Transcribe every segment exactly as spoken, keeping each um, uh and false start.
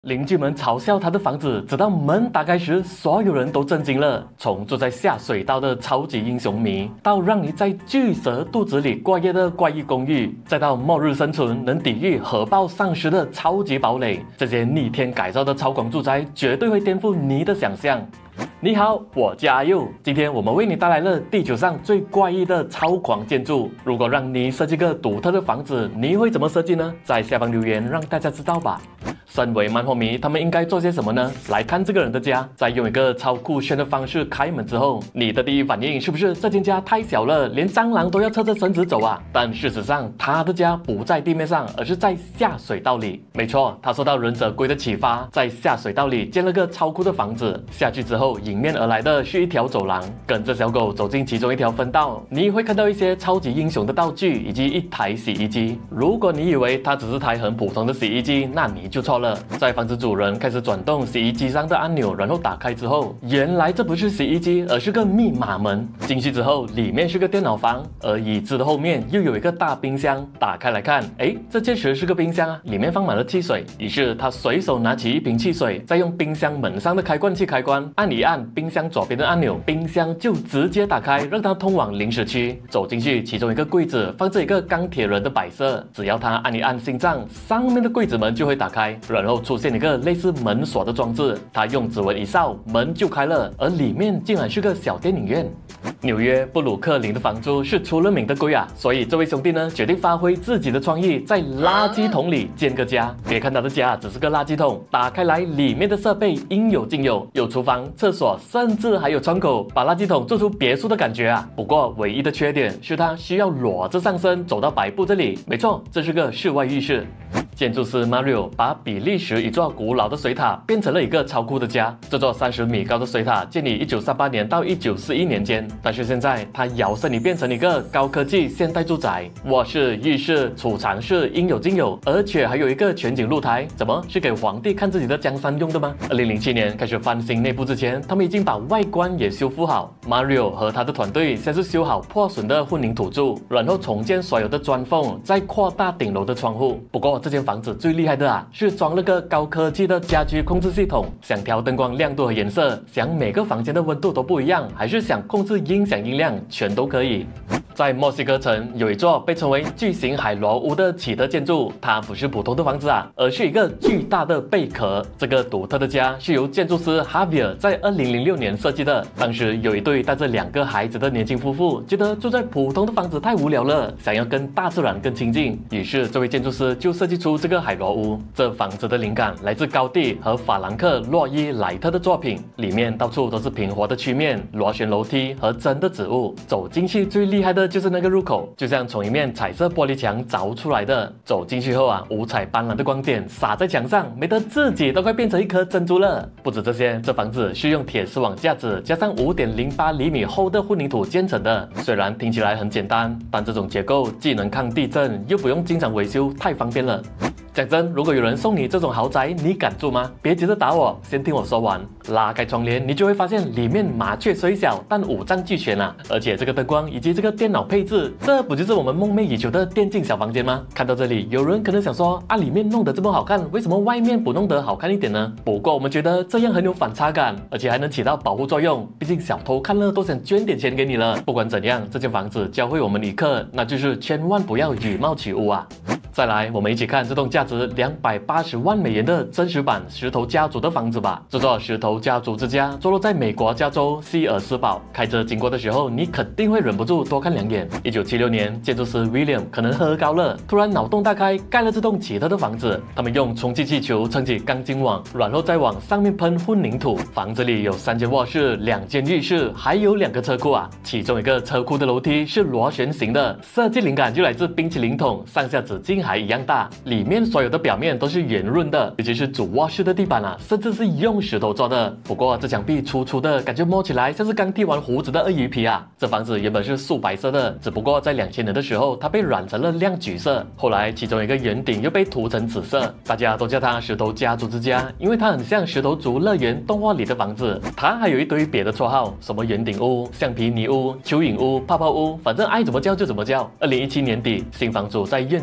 邻居们嘲笑他的房子，直到门打开时，所有人都震惊了。从住在下水道的超级英雄迷，到让你在巨蛇肚子里过夜的怪异公寓，再到末日生存能抵御核爆丧尸的超级堡垒，这些逆天改造的超广住宅绝对会颠覆你的想象。你好，我叫阿佑，今天我们为你带来了地球上最怪异的超狂建筑。如果让你设计个独特的房子，你会怎么设计呢？在下方留言让大家知道吧。身为漫画迷，他们应该做些什么呢？来看这个人的家，在用一个超酷炫的方式开门之后，你的第一反应是不是这间家太小了，连蟑螂都要侧着身子走啊？但事实上，他的家不在地面上，而是在下水道里。没错，他受到忍者龟的启发，在下水道里建了个超酷的房子。下去之后，迎面而来的是一条走廊，跟着小狗走进其中一条分道，你会看到一些超级英雄的道具以及一台洗衣机。如果你以为它只是台很普通的洗衣机，那你就错了。在房子主人开始转动洗衣机上的按钮，然后打开之后，原来这不是洗衣机，而是个密码门。进去之后，里面是个电脑房，而椅子的后面又有一个大冰箱。打开来看，哎，这确实是个冰箱啊，里面放满了汽水。于是他随手拿起一瓶汽水，再用冰箱门上的开罐器开关按一按冰箱左边的按钮，冰箱就直接打开，让它通往零食区。走进去，其中一个柜子放着一个钢铁人的摆设，只要他按一按心脏，上面的柜子门就会打开，然后出现一个类似门锁的装置，他用指纹一扫，门就开了，而里面竟然是个小电影院。纽约布鲁克林的房租是出了名的贵啊，所以这位兄弟呢决定发挥自己的创意，在垃圾桶里建个家。别看他的家只是个垃圾桶，打开来里面的设备应有尽有，有厨房、厕所，甚至还有窗口，把垃圾桶做出别墅的感觉啊。不过唯一的缺点是他需要裸着上身走到白布这里，没错，这是个室外浴室。建筑师 Mario 把比利时一座古老的水塔变成了一个超酷的家。这座三十米高的水塔建于一九三八年到一九四一年间，但是现在它摇身一变成一个高科技现代住宅，卧室、浴室、储藏室应有尽有，而且还有一个全景露台。怎么是给皇帝看自己的江山用的吗？二零零七年开始翻新内部之前，他们已经把外观也修复好。Mario 和他的团队先是修好破损的混凝土柱，然后重建所有的砖缝，再扩大顶楼的窗户。不过这间房子最厉害的啊，是装了个高科技的家居控制系统，想调灯光亮度和颜色，想每个房间的温度都不一样，还是想控制音响音量，全都可以。在墨西哥城有一座被称为巨型海螺屋的奇特建筑，它不是普通的房子啊，而是一个巨大的贝壳。这个独特的家是由建筑师 Javier 在二零零六年设计的。当时有一对带着两个孩子的年轻夫妇，觉得住在普通的房子太无聊了，想要跟大自然更亲近，于是这位建筑师就设计出这个海螺屋。这房子的灵感来自高地和法兰克·洛伊·莱特的作品，里面到处都是平滑的曲面、螺旋楼梯和真的植物。走进去最厉害的就是那个入口，就像从一面彩色玻璃墙凿出来的。走进去后啊，五彩斑斓的光点洒在墙上，美得自己都快变成一颗珍珠了。不止这些，这房子是用铁丝网架子加上五点零八厘米厚的混凝土建成的。虽然听起来很简单，但这种结构既能抗地震，又不用经常维修，太方便了。讲真，如果有人送你这种豪宅，你敢住吗？别急着打我，先听我说完。拉开窗帘，你就会发现里面麻雀虽小，但五脏俱全啊！而且这个灯光以及这个电脑配置，这不就是我们梦寐以求的电竞小房间吗？看到这里，有人可能想说，啊，里面弄得这么好看，为什么外面不弄得好看一点呢？不过我们觉得这样很有反差感，而且还能起到保护作用。毕竟小偷看了都想捐点钱给你了。不管怎样，这间房子教会我们一课，那就是千万不要以貌取屋啊！再来，我们一起看这栋价值两百八十万美元的真实版石头家族的房子吧。这座石头家族之家坐落在美国加州希尔斯堡，开车经过的时候，你肯定会忍不住多看两眼。一九七六年，建筑师 William 可能喝高了，突然脑洞大开，盖了这栋奇特的房子。他们用充气气球撑起钢筋网，然后再往上面喷混凝土。房子里有三间卧室、两间浴室，还有两个车库啊。其中一个车库的楼梯是螺旋形的，设计灵感就来自冰淇淋桶，上下直径还一样大，里面所有的表面都是圆润的，尤其是主卧室的地板啊，甚至是用石头做的。不过这墙壁粗粗的，感觉摸起来像是刚剃完胡子的鳄鱼皮啊。这房子原本是素白色的，只不过在两千年的时候，它被染成了亮橘色。后来其中一个圆顶又被涂成紫色，大家都叫它石头家族之家，因为它很像石头族乐园动画里的房子。它还有一堆别的绰号，什么圆顶屋、橡皮泥屋、蚯蚓屋、泡泡屋，反正爱怎么叫就怎么叫。二零一七年底，新房主在院子里摆了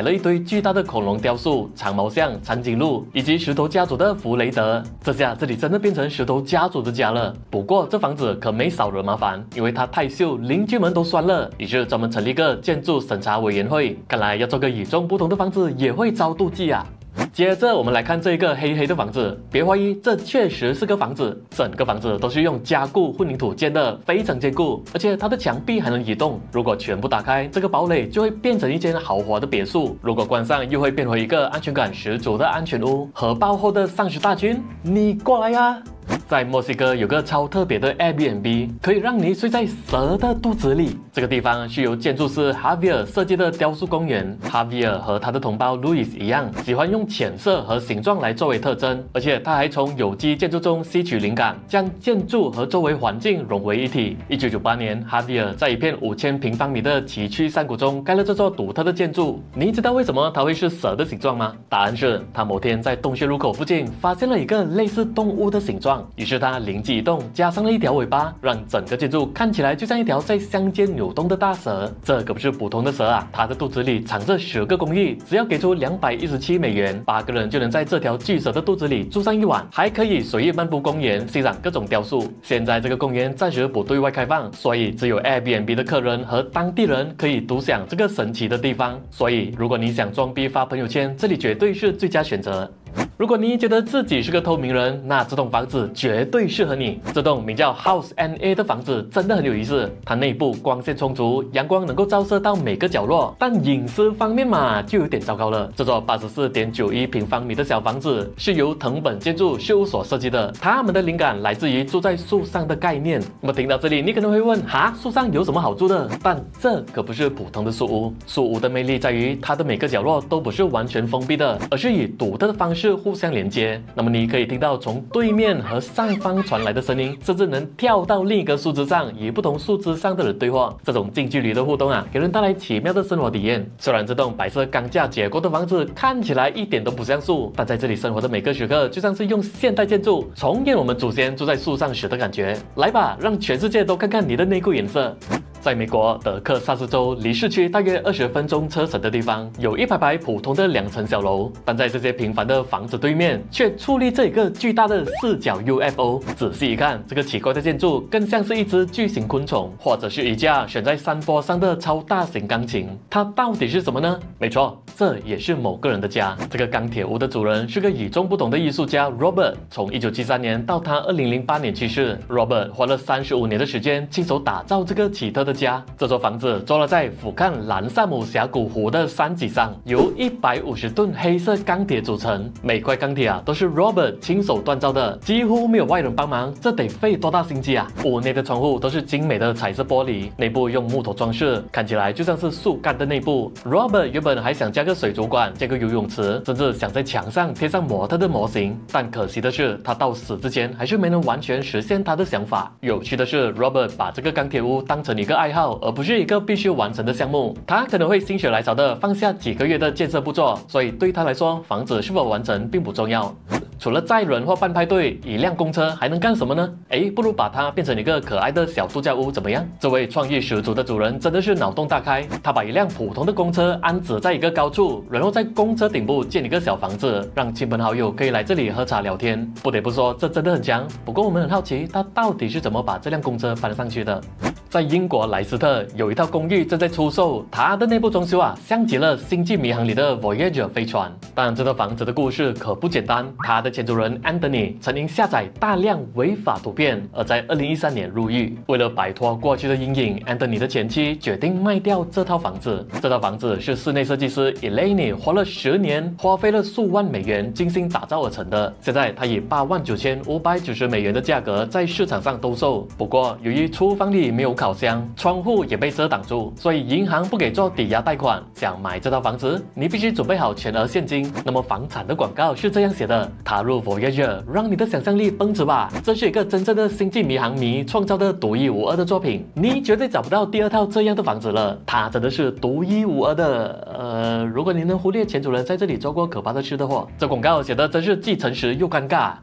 了一堆巨大的恐龙雕塑、长毛象、长颈鹿以及石头家族的弗雷德。这下这里真的变成石头家族的家了。不过这房子可没少惹麻烦，因为它太秀，邻居们都酸了，于是专门成立一个建筑审查委员会。看来要做个与众不同的房子也会遭妒忌啊。接着我们来看这一个黑黑的房子，别怀疑，这确实是个房子，整个房子都是用加固混凝土建的，非常坚固，而且它的墙壁还能移动。如果全部打开，这个堡垒就会变成一间豪华的别墅；如果关上，又会变回一个安全感十足的安全屋。核爆后的丧尸大军，你过来呀！在墨西哥有个超特别的 Airbnb， 可以让你睡在蛇的肚子里。这个地方是由建筑师 Javier 设计的雕塑公园。Javier 和他的同胞 Luis 一样，喜欢用浅色和形状来作为特征，而且他还从有机建筑中吸取灵感，将建筑和周围环境融为一体。一九九八年 ，Javier 在一片五千平方米的崎岖山谷中盖了这座独特的建筑。你知道为什么它会是蛇的形状吗？答案是他某天在洞穴入口附近发现了一个类似动物的形状。于是他灵机一动，加上了一条尾巴，让整个建筑看起来就像一条在乡间扭动的大蛇。这可不是普通的蛇啊，它的肚子里藏着十个公寓，只要给出两百一十七美元，八个人就能在这条巨蛇的肚子里住上一晚，还可以随意漫步公园，欣赏各种雕塑。现在这个公园暂时不对外开放，所以只有 Airbnb 的客人和当地人可以独享这个神奇的地方。所以如果你想装逼发朋友圈，这里绝对是最佳选择。如果你觉得自己是个透明人，那这栋房子绝对适合你。这栋名叫 House N A 的房子真的很有意思，它内部光线充足，阳光能够照射到每个角落，但隐私方面嘛，就有点糟糕了。这座 八十四点九一平方米的小房子是由藤本建筑事务所设计的，他们的灵感来自于住在树上的概念。那么听到这里，你可能会问，哈，树上有什么好住的？但这可不是普通的树屋，树屋的魅力在于它的每个角落都不是完全封闭的，而是以独特的方式互相连接。那么你可以听到从对面和上方传来的声音，甚至能跳到另一个树枝上，与不同树枝上的人对话。这种近距离的互动啊，给人带来奇妙的生活体验。虽然这栋白色钢架结构的房子看起来一点都不像树，但在这里生活的每个时刻，就像是用现代建筑重演我们祖先住在树上时的感觉。来吧，让全世界都看看你的内裤颜色。在美国德克萨斯州离市区大约二十分钟车程的地方，有一排排普通的两层小楼，但在这些平凡的房子对面，却矗立着一个巨大的四角 U F O。仔细一看，这个奇怪的建筑更像是一只巨型昆虫，或者是一架悬在山坡上的超大型钢琴。它到底是什么呢？没错，这也是某个人的家。这个钢铁屋的主人是个与众不同的艺术家 Robert。从一九七三年到他二零零八年去世 ，Robert 花了三十五年的时间亲手打造这个奇特的家。这座房子坐落在俯瞰兰萨姆峡谷湖的山脊上，由一百五十吨黑色钢铁组成。每块钢铁啊都是 Robert 亲手锻造的，几乎没有外人帮忙，这得费多大心机啊！屋内的窗户都是精美的彩色玻璃，内部用木头装饰，看起来就像是树干的内部。Robert 原本还想加个水族馆，建个游泳池，甚至想在墙上贴上模特的模型，但可惜的是，他到死之前还是没能完全实现他的想法。有趣的是 ，Robert 把这个钢铁屋当成一个爱好，而不是一个必须完成的项目。他可能会心血来潮的放下几个月的建设步骤，所以对他来说，房子是否完成并不重要。除了载人或办派对，一辆公车还能干什么呢？诶，不如把它变成一个可爱的小度假屋怎么样？这位创意十足的主人真的是脑洞大开，他把一辆普通的公车安置在一个高处，然后在公车顶部建一个小房子，让亲朋好友可以来这里喝茶聊天。不得不说，这真的很强。不过我们很好奇，他到底是怎么把这辆公车搬上去的？在英国莱斯特有一套公寓正在出售，它的内部装修啊，像极了《星际迷航》里的 Voyager 飞船。但这套房子的故事可不简单，它的前主人 Anthony 曾因下载大量违法图片，而在二零一三年入狱。为了摆脱过去的阴影 ，Anthony 的前妻决定卖掉这套房子。这套房子是室内设计师 Elaine 花了十年，花费了数万美元精心打造而成的。现在它以八万九千五百九十美元的价格在市场上兜售。不过，由于厨房里没有烤箱，窗户也被遮挡住，所以银行不给做抵押贷款。想买这套房子，你必须准备好全额现金。那么房产的广告是这样写的：踏入 Voyager， 让你的想象力奔驰吧！这是一个真正的星际迷航迷创造的独一无二的作品，你绝对找不到第二套这样的房子了。它真的是独一无二的。呃，如果你能忽略前主人在这里做过可怕的事的话，这广告写的真是既诚实又尴尬。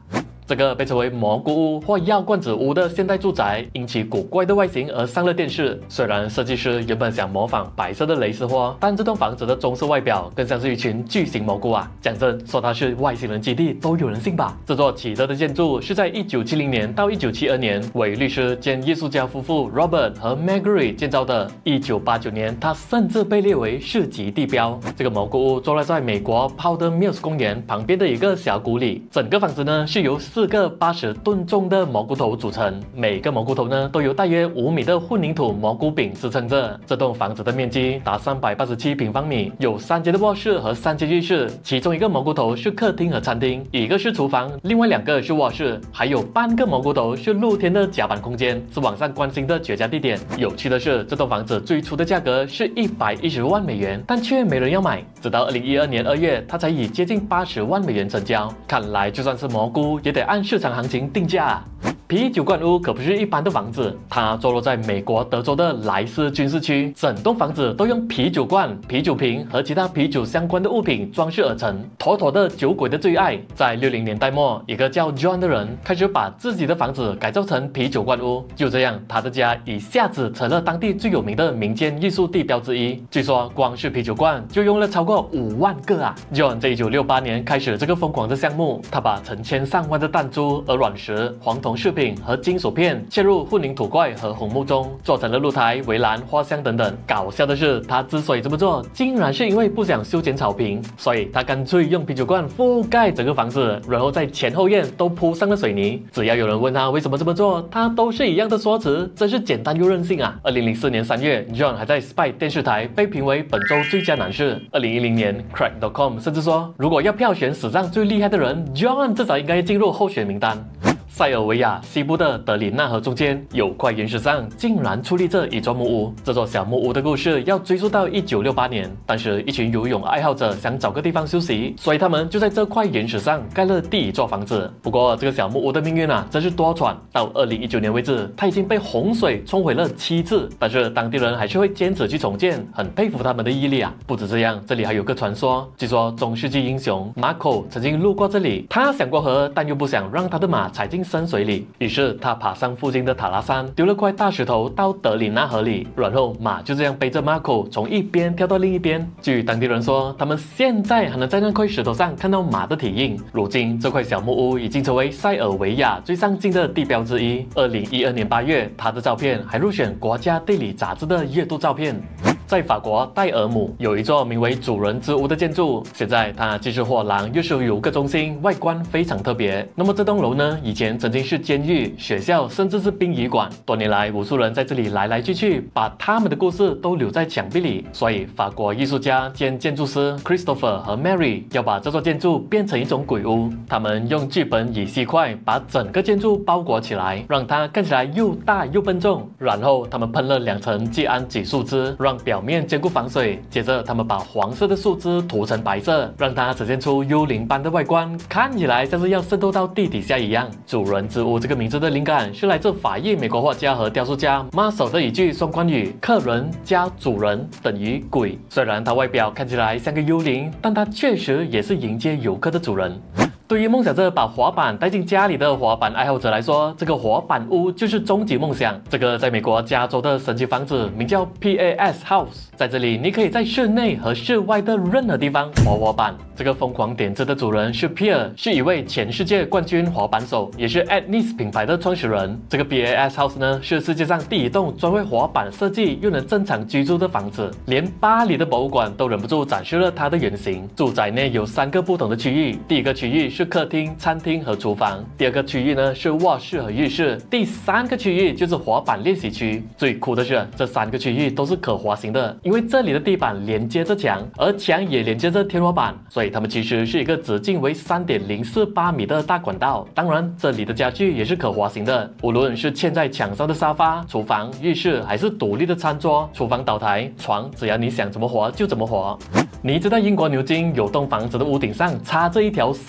这个被称为蘑菇屋或药罐子屋的现代住宅，因其古怪的外形而上了电视。虽然设计师原本想模仿白色的蕾丝货，但这栋房子的中式外表更像是一群巨型蘑菇啊！讲真，说它是外星人基地都有人信吧？这座奇特的建筑是在一九七零年到一九七二年为律师兼艺术家夫妇 Robert 和 Marguerite 建造的。一九八九年，它甚至被列为市级地标。这个蘑菇屋坐落在美国 Powder Mills 公园旁边的一个峡谷里。整个房子呢是由四个八十吨重的蘑菇头组成，每个蘑菇头呢都有大约五米的混凝土蘑菇柄支撑着。这栋房子的面积达三百八十七平方米，有三间的卧室和三间浴室，其中一个蘑菇头是客厅和餐厅，一个是厨房，另外两个是卧室，还有半个蘑菇头是露天的甲板空间，是网上关心的绝佳地点。有趣的是，这栋房子最初的价格是一百一十万美元，但却没人要买，直到二零一二年二月，它才以接近八十万美元成交。看来就算是蘑菇，也得按市场行情定价啊。啤酒罐屋可不是一般的房子，它坐落在美国德州的莱斯军事区，整栋房子都用啤酒罐、啤酒瓶和其他啤酒相关的物品装饰而成，妥妥的酒鬼的最爱。在六零年代末，一个叫 John 的人开始把自己的房子改造成啤酒罐屋，就这样，他的家一下子成了当地最有名的民间艺术地标之一。据说，光是啤酒罐就用了超过五万个啊 ！John 在一九六八年开始这个疯狂的项目，他把成千上万的弹珠、鹅卵石、黄铜饰品和金属片切入混凝土块和红木中，做成了露台、围栏、画像等等。搞笑的是，他之所以这么做，竟然是因为不想修剪草坪，所以他干脆用啤酒罐覆盖整个房子，然后在前后院都铺上了水泥。只要有人问他为什么这么做，他都是一样的说辞，真是简单又任性啊！二零零四年三月 ，John 还在 Spike 电视台被评为本周最佳男士。二零一零年 ，Crack 点 com 甚至说，如果要票选史上最厉害的人 ，John 至少应该进入候选名单。塞尔维亚西部的德里纳河中间有块岩石上竟然矗立着一座木屋。这座小木屋的故事要追溯到一九六八年，当时一群游泳爱好者想找个地方休息，所以他们就在这块岩石上盖了第一座房子。不过这个小木屋的命运啊，真是多舛。到二零一九年为止，它已经被洪水冲毁了七次，但是当地人还是会坚持去重建，很佩服他们的毅力啊！不止这样，这里还有个传说，据说中世纪英雄马可曾经路过这里，他想过河，但又不想让他的马踩进深水里，于是他爬上附近的塔拉山，丢了块大石头到德里纳河里，然后马就这样背着马可从一边跳到另一边。据当地人说，他们现在还能在那块石头上看到马的体印。如今，这块小木屋已经成为塞尔维亚最上镜的地标之一。二零一二年八月，他的照片还入选国家地理杂志的月度照片。在法国戴尔姆有一座名为主人之屋的建筑，现在它既是货廊又是游客中心，外观非常特别。那么这栋楼呢，以前曾经是监狱、学校，甚至是殡仪馆。多年来，无数人在这里来来去去，把他们的故事都留在墙壁里。所以，法国艺术家兼建筑师 Christopher 和 Mary 要把这座建筑变成一种鬼屋。他们用聚苯乙烯块把整个建筑包裹起来，让它看起来又大又笨重。然后他们喷了两层季安己树脂，让表面坚固防水。接着，他们把黄色的树枝涂成白色，让它呈现出幽灵般的外观，看起来像是要渗透到地底下一样。主人之屋这个名字的灵感是来自法裔美国画家和雕塑家 Marcel 的一句双关语：客人加主人等于鬼。虽然它外表看起来像个幽灵，但它确实也是迎接游客的主人。对于梦想着把滑板带进家里的滑板爱好者来说，这个滑板屋就是终极梦想。这个在美国加州的神奇房子名叫 P A S House， 在这里你可以在室内和室外的任何地方滑滑板。这个疯狂点子的主人是 Pierre， 是一位前世界冠军滑板手，也是 Etnies 品牌的创始人。这个 P A S House 呢，是世界上第一栋专为滑板设计又能正常居住的房子，连巴黎的博物馆都忍不住展示了它的原型。住宅内有三个不同的区域，第一个区域是客厅、餐厅和厨房，第二个区域呢是卧室和浴室，第三个区域就是滑板练习区。最酷的是，这三个区域都是可滑行的，因为这里的地板连接着墙，而墙也连接着天花板，所以它们其实是一个直径为 三点零四八米的大管道。当然，这里的家具也是可滑行的，无论是嵌在墙上的沙发、厨房、浴室，还是独立的餐桌、厨房岛台、床，只要你想怎么滑就怎么滑。你知道英国牛津有栋房子的屋顶上插着一条鲨鱼吗？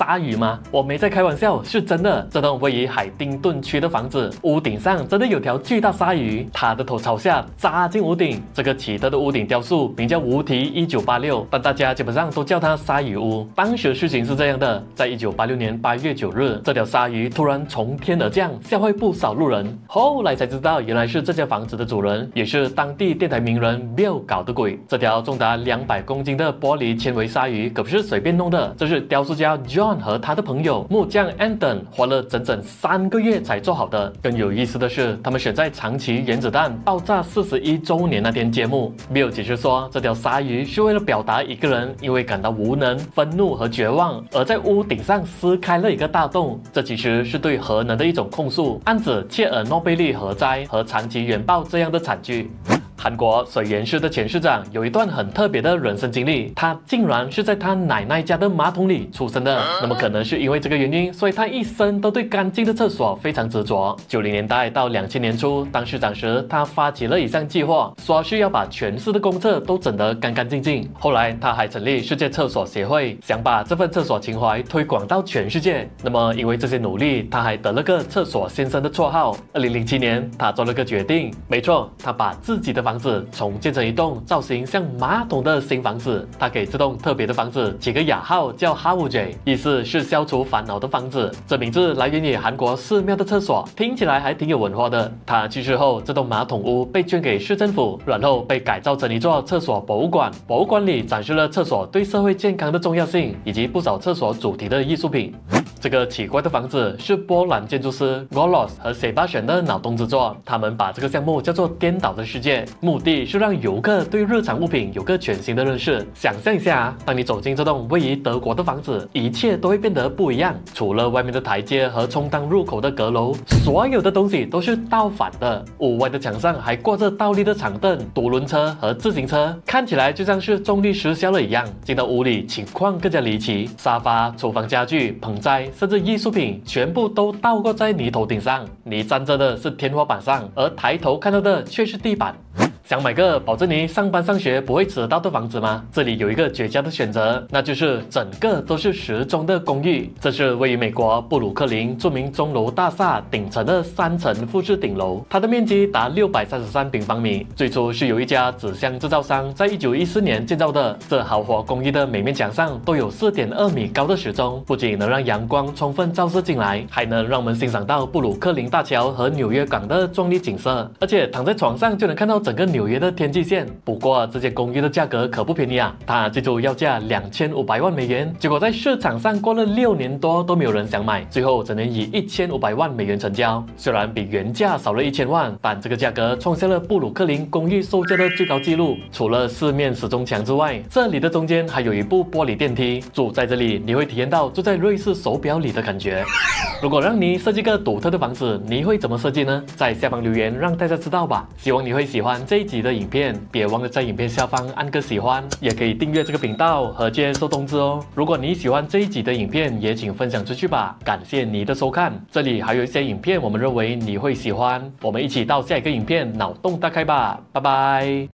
吗？我没在开玩笑，是真的。这栋位于海丁顿区的房子，屋顶上真的有条巨大鲨鱼，它的头朝下扎进屋顶。这个奇特的屋顶雕塑名叫无题一九八六，但大家基本上都叫它鲨鱼屋。当时事情是这样的，在一九八六年八月九日，这条鲨鱼突然从天而降，吓坏不少路人。后来才知道，原来是这家房子的主人，也是当地电台名人 Bill 搞的鬼。这条重达两百公斤的玻璃纤维鲨鱼可不是随便弄的，这是雕塑家 John 和他的朋友木匠 Anton 花了整整三个月才做好的。更有意思的是，他们选在长崎原子弹爆炸四十一周年那天揭幕。Bill 解释说，这条鲨鱼是为了表达一个人因为感到无能、愤怒和绝望，而在屋顶上撕开了一个大洞。这其实是对核能的一种控诉，暗指切尔诺贝利核灾和长崎原爆这样的惨剧。韩国水源市的前市长有一段很特别的人生经历，他竟然是在他奶奶家的马桶里出生的。那么可能是因为这个原因，所以他一生都对干净的厕所非常执着。九零年代到两千年初当市长时，他发起了一项计划，说是要把全市的公厕都整得干干净净。后来他还成立世界厕所协会，想把这份厕所情怀推广到全世界。那么因为这些努力，他还得了个厕所先生的绰号。二零零七年，他做了个决定，没错，他把自己的房子重建成一栋造型像马桶的新房子。他给这栋特别的房子起个雅号叫哈乌 J， 意思是消除烦恼的房子。这名字来源于韩国寺庙的厕所，听起来还挺有文化的。他去世后，这栋马桶屋被捐给市政府，然后被改造成一座厕所博物馆。博物馆里展示了厕所对社会健康的重要性，以及不少厕所主题的艺术品。这个奇怪的房子是波兰建筑师 Golos 和 Sebastian 的脑洞之作，他们把这个项目叫做颠倒的世界，目的是让游客对日常物品有个全新的认识。想象一下，当你走进这栋位于德国的房子，一切都会变得不一样。除了外面的台阶和充当入口的阁楼，所有的东西都是倒反的。屋外的墙上还挂着倒立的长凳、独轮车和自行车，看起来就像是重力失效了一样。进到屋里，情况更加离奇，沙发、厨房家具、盆栽甚至艺术品全部都倒挂在你头顶上，你站着的是天花板上，而抬头看到的却是地板。想买个保证你上班上学不会迟到的房子吗？这里有一个绝佳的选择，那就是整个都是时钟的公寓。这是位于美国布鲁克林著名钟楼大厦顶层的三层复式顶楼，它的面积达六百三十三平方米。最初是由一家纸箱制造商在一九一四年建造的。这豪华公寓的每面墙上都有 四点二米高的时钟，不仅能让阳光充分照射进来，还能让我们欣赏到布鲁克林大桥和纽约港的壮丽景色。而且躺在床上就能看到整个纽约的天际线。不过这间公寓的价格可不便宜啊，它最初要价两千五百万美元，结果在市场上过了六年多都没有人想买，最后只能以一千五百万美元成交。虽然比原价少了一千万，但这个价格创下了布鲁克林公寓售价的最高纪录。除了四面时钟墙之外，这里的中间还有一部玻璃电梯，住在这里你会体验到住在瑞士手表里的感觉。如果让你设计个独特的房子，你会怎么设计呢？在下方留言让大家知道吧。希望你会喜欢这一集的影片，别忘了在影片下方按个喜欢，也可以订阅这个频道和接收通知哦。如果你喜欢这一集的影片，也请分享出去吧。感谢你的收看，这里还有一些影片我们认为你会喜欢，我们一起到下一个影片脑洞大开吧，拜拜。